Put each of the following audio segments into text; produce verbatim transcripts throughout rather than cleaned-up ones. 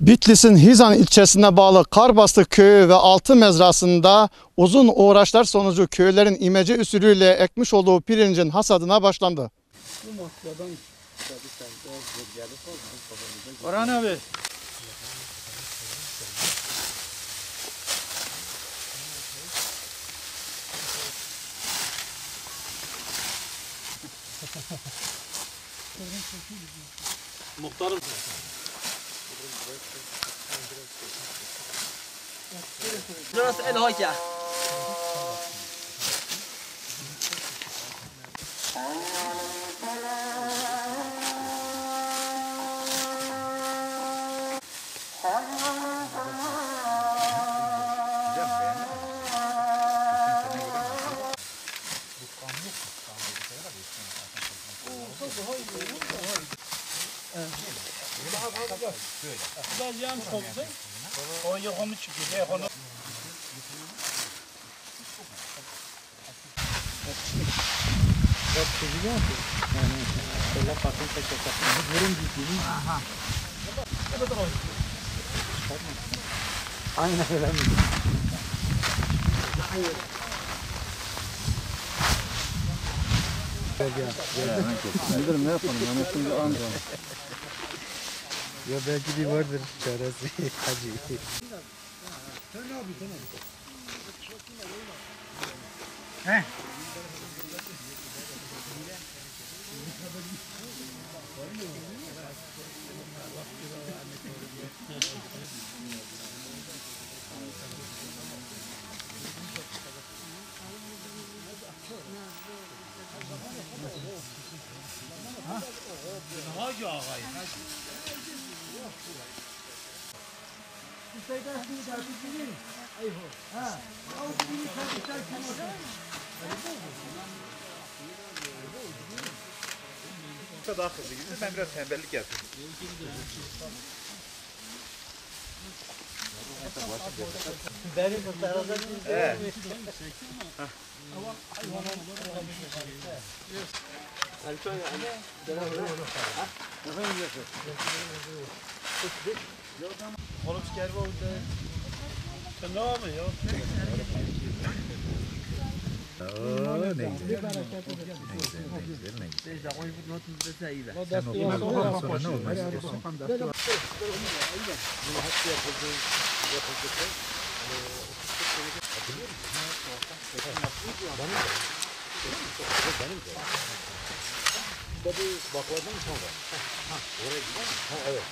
Bitlis'in Hizan ilçesine bağlı Karbastı köyü ve Altı Mezrası'nda uzun uğraşlar sonucu köylerin imece usulüyle ekmiş olduğu pirincin hasadına başlandı. Orhan abi. Muhtarım. Burası El Hoca. Aynen öyle mi? Müdürüm ne yapalım? Yani şimdi anca. Ya belki bir vardır çaresi. Hacı. He. Hacı ağayı. Daha hızlı gidiyor. Ben biraz tembellik yapıyorum. Benim bu tarafta Evet. Oğlum şeker oldu. Sen ne yapıyorsun Oo, ne güzel. Ne güzel, ne güzel, ne güzel. Sen okuduktan sonra ne olmak istiyorsun? Tabii bakladan sonra. Ha, oraya gidelim. Ha, evet.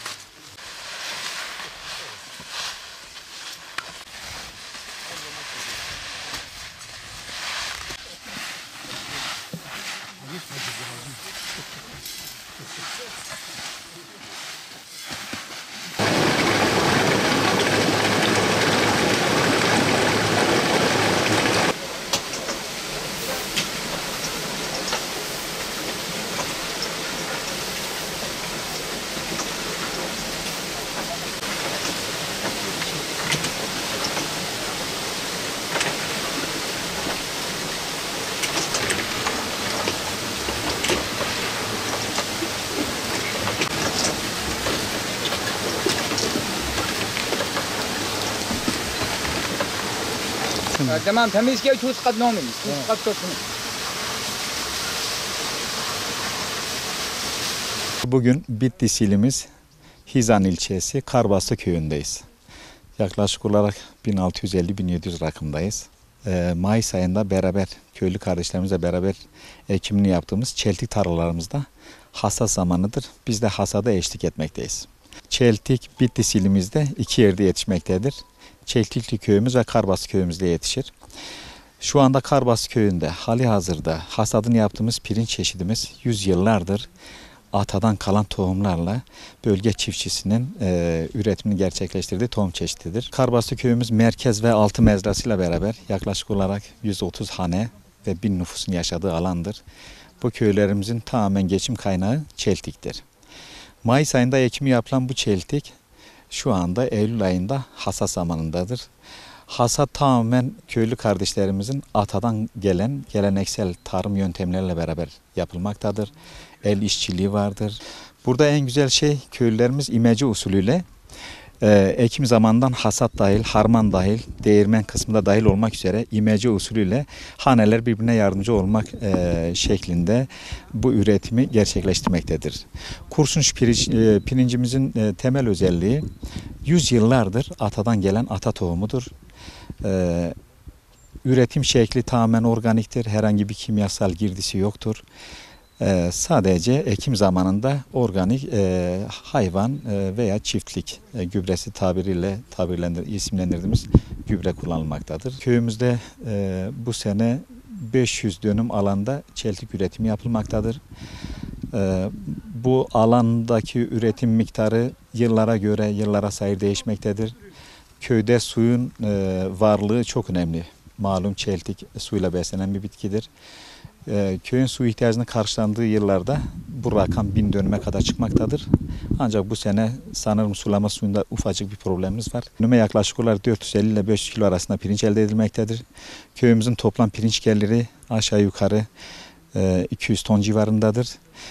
تمام تميز كيف توس قد نومي توس قد توسني. Bugün Bitlis ilimiz Hizan ilçesi Karbastı köyündeyiz. Yaklaşık olarak bin altı yüz elli bin yedi yüz rakımdayız. Ee, Mayıs ayında beraber köylü kardeşlerimizle beraber ekimini yaptığımız çeltik tarlalarımızda hasat zamanıdır. Biz de hasada eşlik etmekteyiz. Çeltik Bitlis ilimizde iki yerde yetişmektedir. Çeltikli köyümüz ve Karbastı köyümüzde yetişir. Şu anda Karbastı köyünde hali hazırda hasadını yaptığımız pirinç çeşidimiz yüz yıllardır atadan kalan tohumlarla bölge çiftçisinin e, üretimini gerçekleştirdiği tohum çeşididir. Karbastı köyümüz merkez ve altı mezrasıyla beraber yaklaşık olarak yüz otuz hane ve bin nüfusun yaşadığı alandır. Bu köylerimizin tamamen geçim kaynağı çeltiktir. Mayıs ayında ekimi yapılan bu çeltik şu anda Eylül ayında hasat zamanındadır. Hasat tamamen köylü kardeşlerimizin atadan gelen geleneksel tarım yöntemleriyle beraber yapılmaktadır. El işçiliği vardır. Burada en güzel şey köylülerimiz imece usulüyle Ee, ekim zamandan hasat dahil, harman dahil, değirmen kısmında dahil olmak üzere imece usulüyle haneler birbirine yardımcı olmak e, şeklinde bu üretimi gerçekleştirmektedir. Kursunç pirinç, e, pirincimizin e, temel özelliği yüz yıllardır atadan gelen ata tohumudur. Ee, üretim şekli tamamen organiktir, herhangi bir kimyasal girdisi yoktur. Ee, sadece ekim zamanında organik e, hayvan e, veya çiftlik e, gübresi tabiriyle tabirlendir, isimlendirdiğimiz gübre kullanılmaktadır. Köyümüzde e, bu sene beş yüz dönüm alanda çeltik üretimi yapılmaktadır. E, bu alandaki üretim miktarı yıllara göre yıllara sayı değişmektedir. Köyde suyun e, varlığı çok önemli. Malum çeltik suyla beslenen bir bitkidir. Ee, köyün su ihtiyacını karşılandığı yıllarda bu rakam bin dönüme kadar çıkmaktadır. Ancak bu sene sanırım sulama suyunda ufacık bir problemimiz var. Dönüme yaklaşık olarak dört yüz elli ile beş yüz kilo arasında pirinç elde edilmektedir. Köyümüzün toplam pirinç geliri aşağı yukarı e, iki yüz ton civarındadır.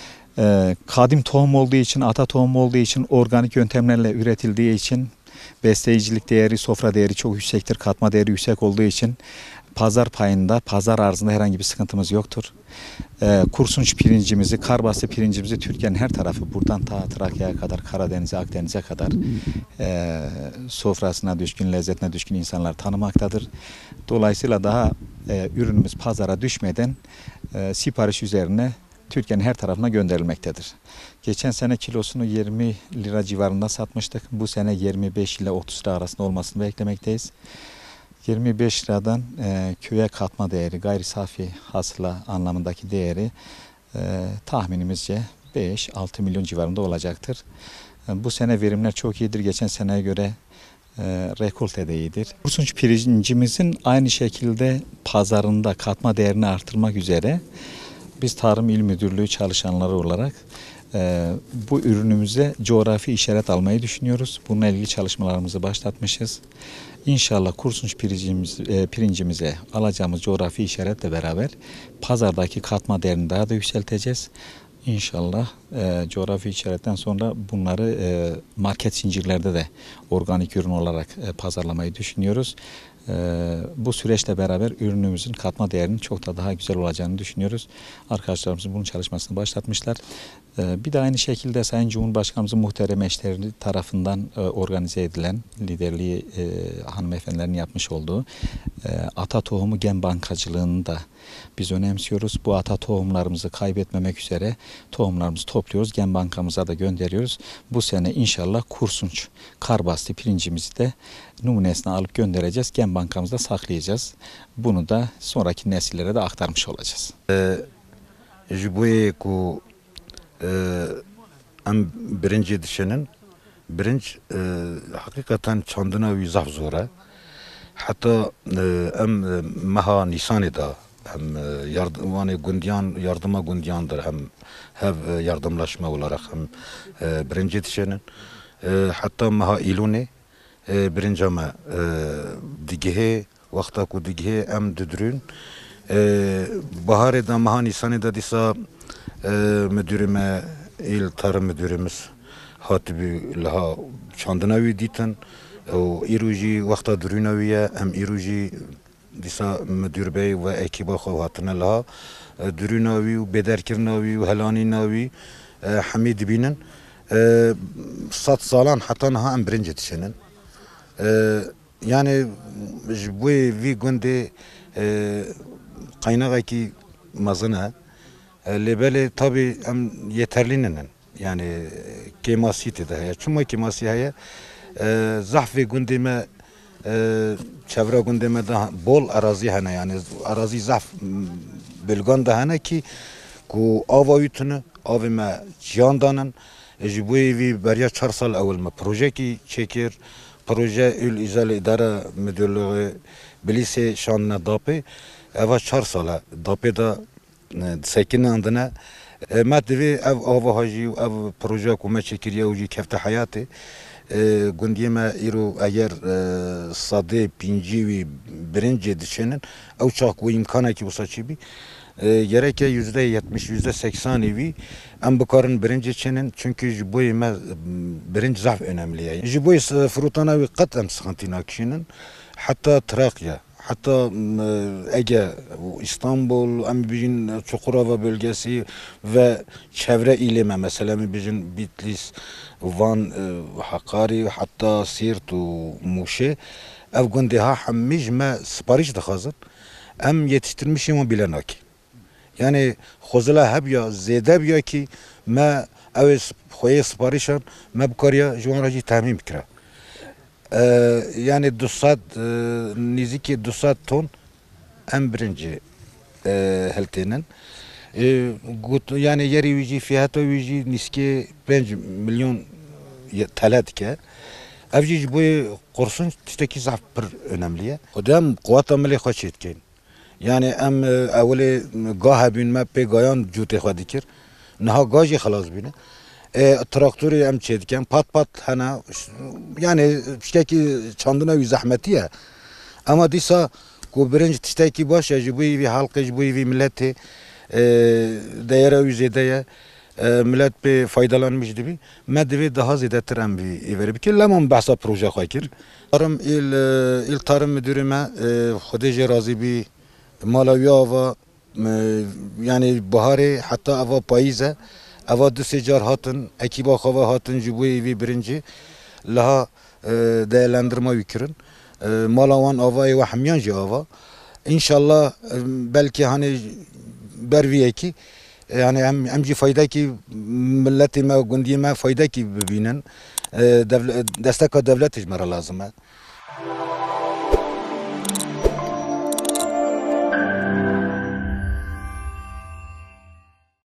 E, kadim tohum olduğu için, ata tohum olduğu için, organik yöntemlerle üretildiği için besleyicilik değeri, sofra değeri çok yüksektir. Katma değeri yüksek olduğu için pazar payında, pazar arzında herhangi bir sıkıntımız yoktur. Ee, kursunç pirincimizi, karbastı pirincimizi Türkiye'nin her tarafı, buradan ta Trakya'ya kadar, Karadeniz'e, Akdeniz'e kadar e, sofrasına düşkün, lezzetine düşkün insanlar tanımaktadır. Dolayısıyla daha e, ürünümüz pazara düşmeden e, sipariş üzerine Türkiye'nin her tarafına gönderilmektedir. Geçen sene kilosunu yirmi lira civarında satmıştık. Bu sene yirmi beş ile otuz lira arasında olmasını beklemekteyiz. yirmi beş liradan e, köye katma değeri, gayri safi hasıla anlamındaki değeri e, tahminimizce beş altı milyon civarında olacaktır. E, bu sene verimler çok iyidir. Geçen seneye göre e, rekolte de iyidir. Kursunç pirincimizin aynı şekilde pazarında katma değerini artırmak üzere biz Tarım İl Müdürlüğü çalışanları olarak e, bu ürünümüze coğrafi işaret almayı düşünüyoruz. Bununla ilgili çalışmalarımızı başlatmışız. İnşallah kursunç pirincimiz, e, pirincimize alacağımız coğrafi işaretle beraber pazardaki katma değerini daha da yükselteceğiz. İnşallah e, coğrafi işaretten sonra bunları e, market zincirlerde de organik ürün olarak e, pazarlamayı düşünüyoruz. E, bu süreçle beraber ürünümüzün katma değerinin çok da daha güzel olacağını düşünüyoruz. Arkadaşlarımız bunun çalışmasını başlatmışlar. E, bir de aynı şekilde Sayın Cumhurbaşkanımızın muhterem eşleri tarafından e, organize edilen, liderliği e, hanımefendilerin yapmış olduğu e, ata tohumu gen bankacılığını da biz önemsiyoruz. Bu ata tohumlarımızı kaybetmemek üzere tohumlarımızı topluyoruz. Gen bankamıza da gönderiyoruz. Bu sene inşallah kursunç karbastı pirincimizi de numunesine alıp göndereceğiz. Gen bankamızda saklayacağız. Bunu da sonraki nesillere de aktarmış olacağız. Jiboye ku em birinci dişinin birinci hakikaten çandına ve zaf zora. Hatta em meha Nisan'ı da hem yardım gundiyan yardıma gundiyandır hem hev yardımlaşma olarak hem birinci dişinin hatta meha ilune birinci ama digehe vakta ku digehe em düdürün baharı da meha Nisan'ı da disa müdürüme il tarım müdürümüz hatibi laha çandına ditin o iruji vakta durinaviye hem iruji disa müdür bey ve ekiba xavatına laha durinavi ve bederkirnavi ve helaninavi hamid binin sat salan hatta naha em birinci dişinin yani bu vi günde kaynağı ki mazına lebele tabi em yeterlinin yani kemasiyeti de ya çünkü kemasiyaya zahfi gündeme çevre gündeme de bol arazi hana yani arazi zaf belgan da hana ki ku avayutunu avime cihandanın jibuyi vi beriya çar sal evvel me proje ki çekir proje ül izal idare müdürlüğü bilise şanına dape eva çar sala dape da ساكنة عندنا ما تبي أو أو هاجي أو بروجا كوما شكريا وجي كفت حياتي قندي ما إيرو أير صادي بينجي برنجي دشنن أو شاك ويمكانه كي وصاشي بي e, gereke yüzde yetmiş, yüzde seksen evi em bikarin birinci çinin çünkü ji boyê me birinci zaf önemli ye. Ji boyê firutana wî qet em sıkıntı nakişinin hatta Trakya. Hatta Ege, İstanbul, em bijin Çukurova bölgesi ve çevre ilime mesela mi bijin Bitlis, Van, Hakkari, hatta Siirt و Muşe ev gundeha hemmiş me sipariş dixazin em yetiştirmişim o bile naki. Yani xozela heb ya zede biya ki me ev xoye siparişan me bukariya jwan raci tahmin bikira. Ee, yani dusat e, niziki dusat ton en birinci e, heltinin e, gut, yani yeri vici fiyatı vici niski beş milyon talat ke evci bu kursun tişteki zaf bir önemliye o dem kuvvet ameli hoş etken yani em evveli gaha binme pe gayan cute xadikir naha gaji xalas bine e, traktörü em çediken pat pat hana yani pişteki çandına bir zahmeti ya ama disa ku birinci tişteki baş ya bu bir halkı bu bir milleti e, değere üzedeye e, millet bir faydalanmış gibi medvi daha ziyade tren bir verip ki lemon bahsa proje fakir tarım il il tarım müdürüme e, Xudece razı bir malaviya ve yani baharı hatta ava payize ava du secar hatın, ekiba hava hatın jibuyi evi birinci laha e, değerlendirme yükürün. E, Malavan avayı ve hamyancı ava. İnşallah e, belki hani berviye ki yani hem hemci fayda ki milletime, gündiyime fayda ki bibinin e, devlet, destek devlet icmara lazım.